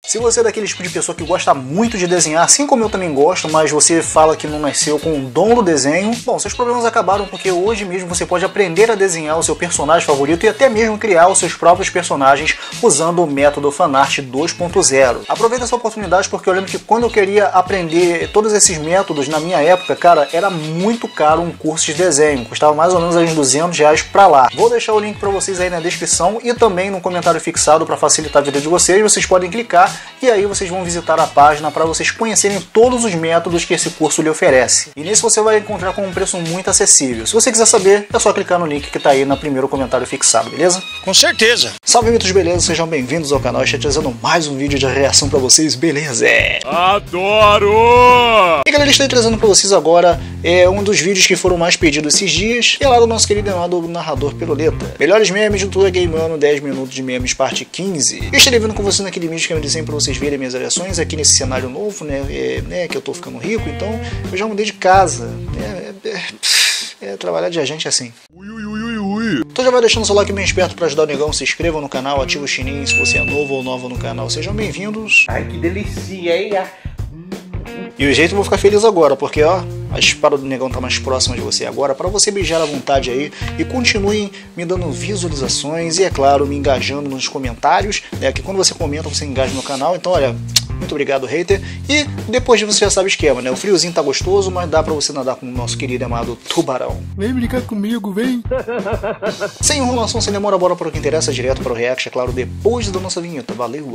Se você é daquele tipo de pessoa que gosta muito de desenhar, assim como eu também gosto, mas você fala que não nasceu com o dom do desenho, bom, seus problemas acabaram porque hoje mesmo você pode aprender a desenhar o seu personagem favorito e até mesmo criar os seus próprios personagens usando o método Fanart 2.0. Aproveita essa oportunidade porque eu lembro que quando eu queria aprender todos esses métodos na minha época, cara, era muito caro um curso de desenho, custava mais ou menos uns R$200 pra lá. Vou deixar o link pra vocês aí na descrição e também no comentário fixado para facilitar a vida de vocês. Vocês podem clicar e aí vocês vão visitar a página para vocês conhecerem todos os métodos que esse curso lhe oferece. E nesse você vai encontrar com um preço muito acessível. Se você quiser saber, é só clicar no link que tá aí no primeiro comentário fixado, beleza? Com certeza! Salve mitos, beleza? Sejam bem-vindos ao canal. Estou trazendo mais um vídeo de reação pra vocês, beleza? Adoro! E galera, estou trazendo pra vocês agora um dos vídeos que foram mais pedidos esses dias, que é lá do nosso querido amado narrador Piruleta. Melhores memes do Tuga Game Ano, 10 minutos de memes, parte 15. Eu estarei vendo com vocês naquele vídeo que eu desenho pra vocês verem minhas variações aqui nesse cenário novo, né? Que eu tô ficando rico, então eu já mudei de casa. Trabalhar de agente é assim. Então já vai deixando o seu like bem esperto pra ajudar o negão, se inscreva no canal, ativa o sininho se você é novo ou nova no canal. Sejam bem-vindos. Ai, que delícia, hein? E o jeito eu vou ficar feliz agora, porque ó, a espada do negão tá mais próxima de você agora, para você beijar à vontade aí e continuem me dando visualizações e, é claro, me engajando nos comentários, né? Que quando você comenta, você engaja no canal. Então, olha, muito obrigado, hater. E depois você já sabe o esquema, né? O friozinho tá gostoso, mas dá pra você nadar com o nosso querido e amado tubarão. Vem brincar comigo, vem! Sem enrolação, sem demora, bora para o que interessa, direto para o react, é claro, depois da nossa vinheta. Valeu!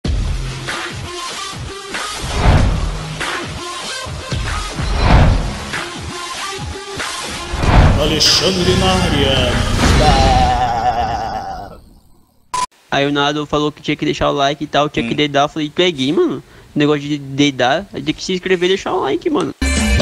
Alexandre na área. Aí o Nado falou que tinha que deixar o like e tal, tinha que dedar. Eu falei, tu é gay, mano? Negócio de dedar, aí tem que se inscrever e deixar o like, mano.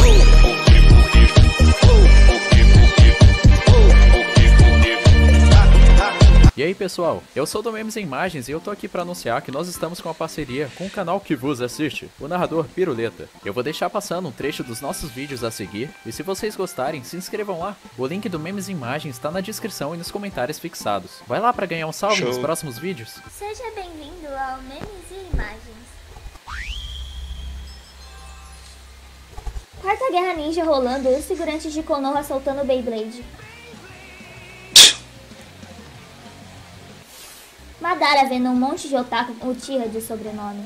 E aí pessoal, eu sou do Memes e Imagens e eu tô aqui pra anunciar que nós estamos com uma parceria com o canal que vos assiste, o narrador Piruleta. Eu vou deixar passando um trecho dos nossos vídeos a seguir, e se vocês gostarem, se inscrevam lá. O link do Memes e Imagens tá na descrição e nos comentários fixados. Vai lá pra ganhar um salve nos próximos vídeos. Seja bem-vindo ao Memes e Imagens. Quarta Guerra Ninja rolando e os figurantes de Konoha soltando Beyblade. Madara vendo um monte de otaku com Uchiha de sobrenome.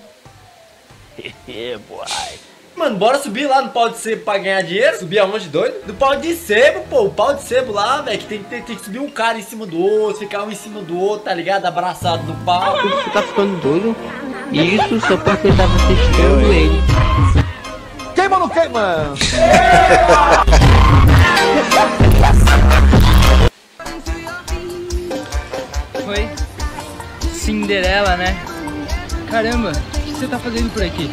Mano, bora subir lá no pau de sebo pra ganhar dinheiro? Subir aonde, doido? No pau de sebo, pô. O pau de sebo lá, velho, que tem que subir um cara em cima do outro, ficar um em cima do outro, tá ligado? Abraçado no pau. Você tá ficando doido? Isso só porque eu tava testando ele. Queima ou não queima? Oi? Cinderela, né? Caramba, o que você tá fazendo por aqui?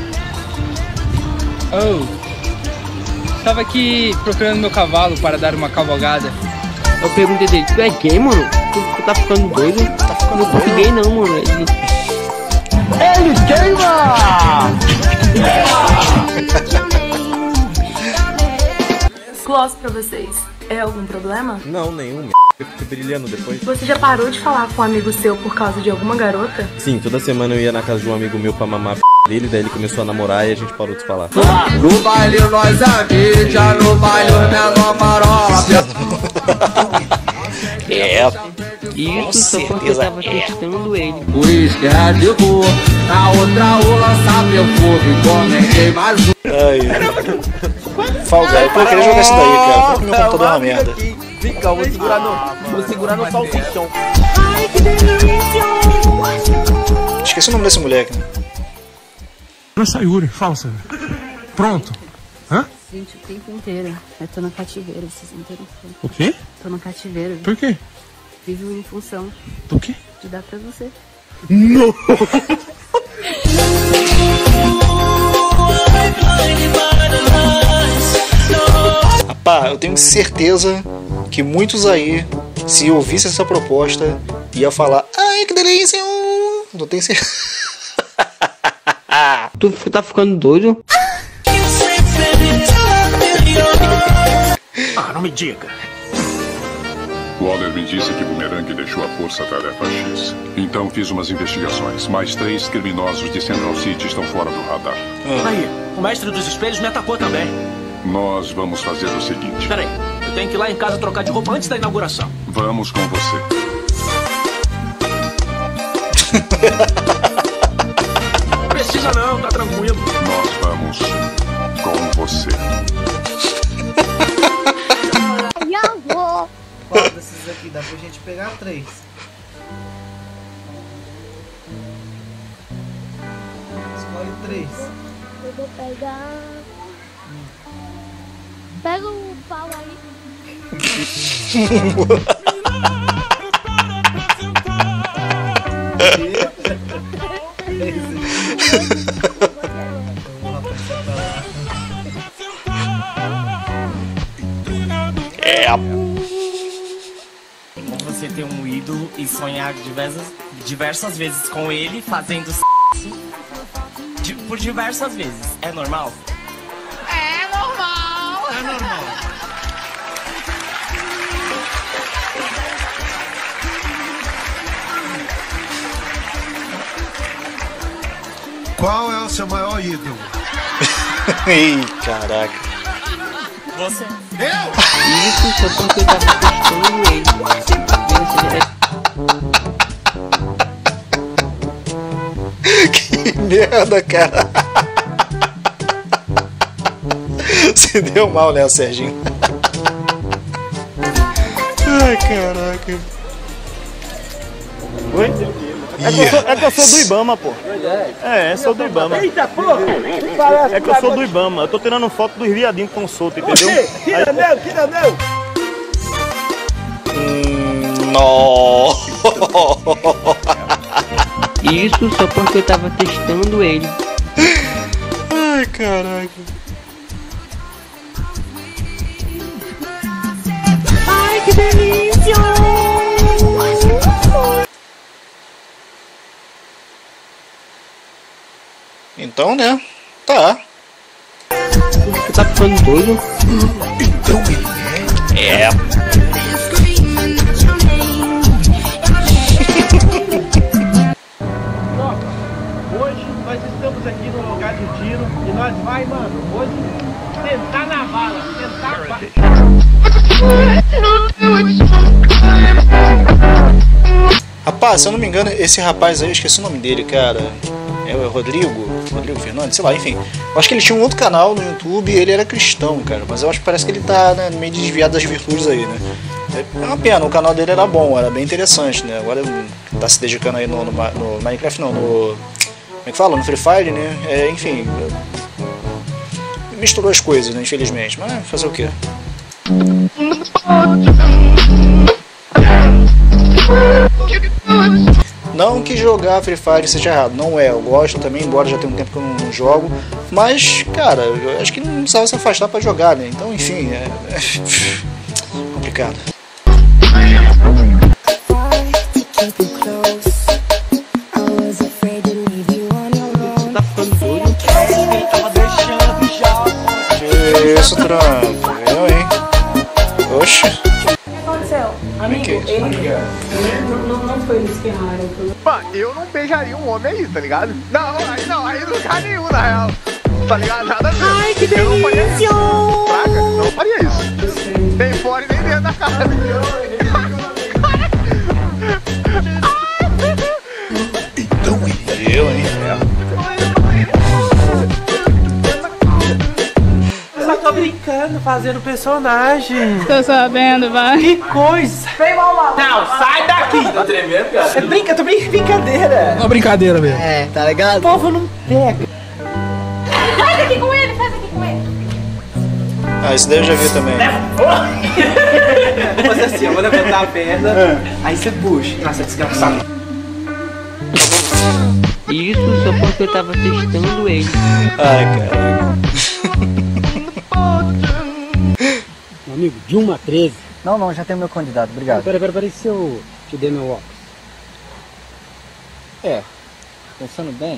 Oh, estava aqui procurando meu cavalo para dar uma cavalgada. Eu perguntei dele, tu é gay, mano? Tu tá ficando doido? Tá ficando Não doido? gay não, mano. Ele queima! Gloss pra vocês. É algum problema? Não, nenhum. Eu fico brilhando depois. Você já parou de falar com um amigo seu por causa de alguma garota? Sim, toda semana eu ia na casa de um amigo meu pra mamar a dele, daí ele começou a namorar e a gente parou de se falar. No baile nós é mídia, no baile os menor farofa. Isso só porque eu tava testando ele. O uísque é de boa, na outra o lança perfume, comentei mais um. Fall Guy, pô, eu queria jogar isso daí, cara. Porque meu computador é uma merda. Fica, vou segurar no salsichão. Ai, que delícia! Esqueci o nome desse moleque, né? Não é Sayuri, fala, Sayuri. Pronto. Hã? Gente, o tempo inteiro. Eu tô no cativeiro, vocês não têm noção. O quê? Tô no cativeiro. Por quê? Vivo em função Do quê? de dar pra você. Não! Rapaz, eu tenho certeza que muitos aí, se ouvissem essa proposta, ia falar: ai, que delícia! Não tenho certeza. Tu tá ficando doido? Ah, não me diga. Waller me disse que Boomerang deixou a Força-Tarefa X. Então fiz umas investigações. Mais 3 criminosos de Central City estão fora do radar. Aí, o mestre dos espelhos me atacou também. Nós vamos fazer o seguinte. Peraí, eu tenho que ir lá em casa trocar de roupa antes da inauguração. Vamos com você. Precisa não, tá tranquilo. Nós vamos com você. Qual desses aqui? Dá pra gente pegar 3. Escolhe 3. Eu vou pegar... Pega o pau aí. Você ter um ídolo e sonhar diversas vezes com ele fazendo sexo por diversas vezes. É normal? É normal! É normal! Qual é o seu maior ídolo? Ih, caraca. Você. Isso só porque eu tava testando ele. Que merda, cara. Se deu mal, né, Serginho? Ai, caraca. Oi? É que eu sou do Ibama, pô. Sou do Ibama. Eita, porra! É que eu sou do Ibama. Eu tô tirando foto dos viadinhos que estão soltos, entendeu? Tira meu! Não. Isso só porque eu tava testando ele. Ai, caraca. Ai, que delícia! Então, né? Tá. Você tá ficando doido? Então ele é. Hoje nós estamos aqui no lugar de tiro e nós vai, mano, hoje tentar na bala, Rapaz, se eu não me engano, esse rapaz aí, eu esqueci o nome dele, cara. É o Rodrigo Fernandes, sei lá, enfim. Eu acho que ele tinha um outro canal no YouTube e ele era cristão, cara. Mas eu acho que parece que ele tá, né, meio desviado das virtudes aí, né? É uma pena, o canal dele era bom, era bem interessante, né? Agora tá se dedicando aí no Minecraft, não, no... Como é que fala? No Free Fire, né? Enfim, misturou as coisas, né? Infelizmente. Mas fazer o quê? Não que jogar Free Fire seja errado, não é. Eu gosto também, embora já tenha um tempo que eu não jogo. Mas, cara, eu acho que não precisava se afastar pra jogar, né? Então, enfim, é complicado. Isso, trampo, viu, hein? Oxe. O que aconteceu? Amigo, ele não foi eles que erraram. Mano, eu não beijaria um homem aí, tá ligado? Não, aí não lugar nenhum, na real. Tá ligado? Nada a ver. Ai, que delícia! Eu não faria isso. Fraga, não faria isso. Nem fora e nem dentro da casa. Então ele eu, hein? Eu tô brincando, fazendo personagem. Tô sabendo, vai. Que coisa! Vem mal. Não, sai daqui! Tá tremendo, cara? Tô brincadeira. Uma brincadeira mesmo. É, tá ligado? O povo não pega. Faz aqui com ele, faz aqui com ele. Ah, isso daí eu já vi também. Vou fazer assim, eu vou levantar a perna, aí você puxa. Nossa, desgraçado. Isso só porque eu tava testando ele. Ai, caralho. Meu amigo, de 1 a 13. Não, já tenho meu candidato, obrigado. Peraí, se eu te der meu óculos. Pensando bem.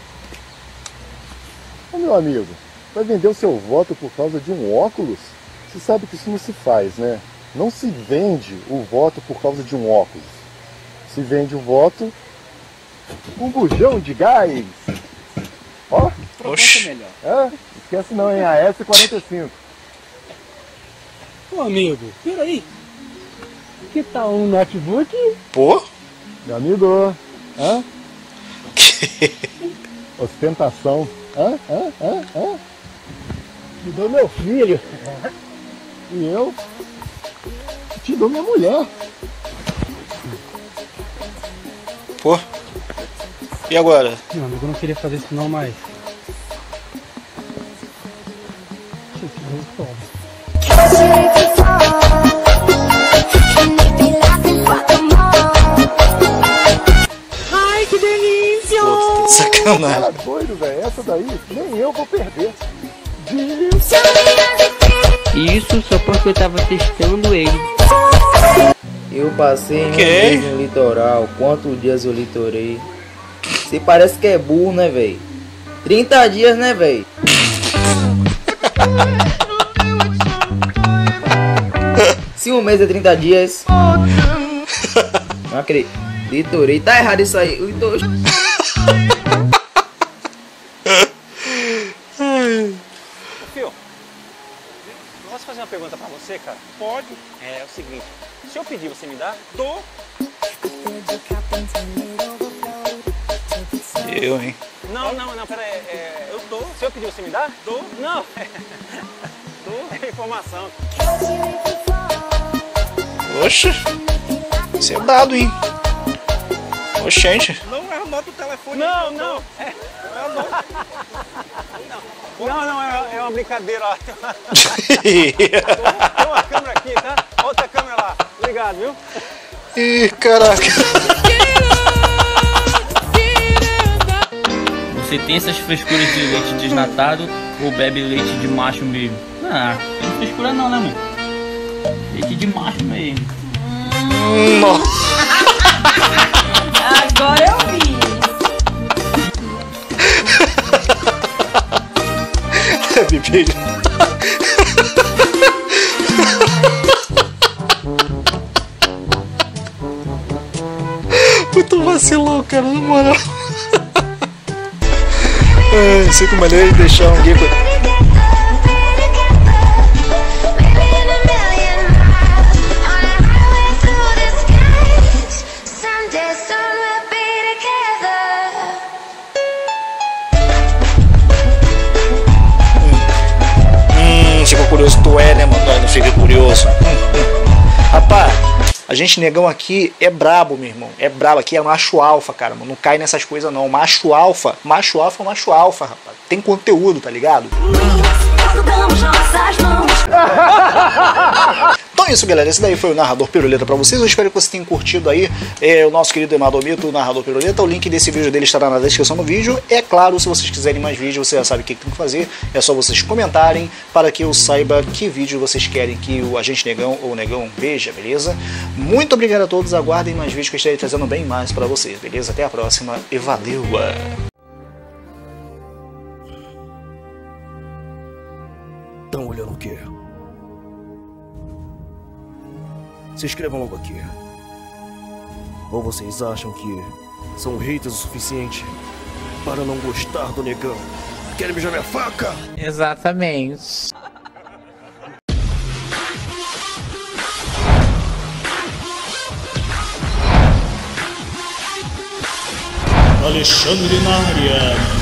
Ô meu amigo, vai vender o seu voto por causa de um óculos? Você sabe que isso não se faz, né? Não se vende o voto por causa de um óculos. Se vende o voto com um bujão de gás. Ó. Oxi. Esquece não, hein? AS45. Ô amigo, peraí. Que tal um notebook? Pô? Meu amigo. Ostentação. Me dou meu filho. E eu te dou minha mulher. Pô. E agora? Não, amigo, eu não queria fazer isso não, mas... Ai, que delícia! Pô, sacanagem. Tá doido, velho. Essa daí nem eu vou perder. Isso só porque eu tava testando ele. Eu passei um mês no litoral. Quantos dias eu litorei? Você parece que é burro, né, velho? 30 dias, né, velho? Se um mês é 30 dias. Não acredito. Litorei. Tá errado isso aí. Litorei. Fio, posso fazer uma pergunta pra você, cara? Pode. É o seguinte, se eu pedir, você me dá? Dou. Eu, hein? Não, pera aí, eu dou. Se eu pedir, você me dá? Dou. Não. Dou é informação. Oxe. Isso é dado, hein? Oxente. Não, eu anoto o telefone. Não. Eu anoto. Não, é uma brincadeira, ó. Tem uma câmera aqui, tá? Outra câmera lá. Obrigado, viu? Ih, caraca. Você tem essas frescuras de leite desnatado ou bebe leite de macho mesmo? Ah, tem frescura não, né, mãe? Leite de macho mesmo. Nossa. Agora eu vi. Bebê. Muito vacilão, cara, na moral. Sinto maneiro de deixar um gay. Ficou curioso, tu é, né, mano? Não fica curioso. Rapaz, a gente negão aqui é brabo, meu irmão. É brabo, aqui é macho alfa, cara, mano. Não cai nessas coisas, não. Macho alfa, rapaz. Tem conteúdo, tá ligado? Então é isso, galera. Esse daí foi o Narrador Piruleta pra vocês. Eu espero que vocês tenham curtido aí o nosso querido Emadomito, o Narrador Piruleta. O link desse vídeo dele estará na descrição do vídeo. É claro, se vocês quiserem mais vídeos, você já sabe o que tem que fazer. É só vocês comentarem para que eu saiba que vídeo vocês querem que o Agente Negão ou o Negão veja, beleza? Muito obrigado a todos. Aguardem mais vídeos que eu estarei trazendo bem mais pra vocês, beleza? Até a próxima e valeu! Estão olhando o quê? Se inscrevam logo aqui. Ou vocês acham que são haters o suficiente para não gostar do Negão? Querem mijar minha faca? Exatamente. Alexandre na área.